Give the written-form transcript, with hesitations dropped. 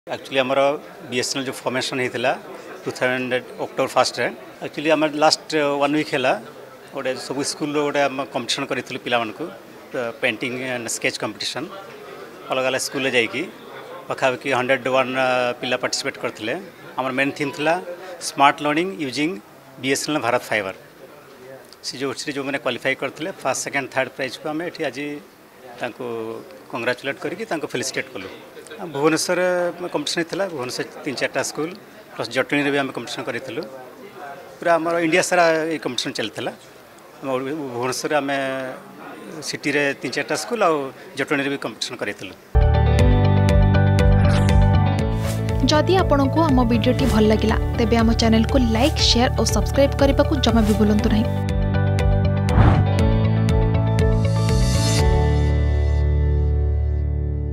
Actually आमर BSNL जो formation होता 2000 अक्टोबर 1 एक्चुअली आम लास्ट 1 वीक है गोटे सब स्कूल गोटे कंपटीशन करूँ पिला पेंटिंग एंड स्केच कंपटीशन अलग अलग स्कूल जाकि पाखापाखि 101 पिला पार्टिसिपेट करते। आम मेन थीम थिला smart learning using BSNL Bharat fibre से जो मैंने क्वालिफाई करते फर्स्ट सेकेंड थर्ड प्राइज को आम ये आज कंग्राचुलेट करके फेलिसिटेट कलु। भुवनेश्वर कंपटीशन होता भुवनेश्वर 3-4टा स्कूल प्लस जटणी भी आम कंपटीशन करूँ पूरा आम इंडिया सारा ये कंपटीशन चलता। भुवनेश्वर आम सिटी रे 3-4टा स्कूल आ जटणी भी कंपटीशन करूँ। जदि आपंक आम भिडी भल लगा तेब आम चैनल को लाइक शेयर और सब्सक्राइब करने को जमा भी भूलु नहीं।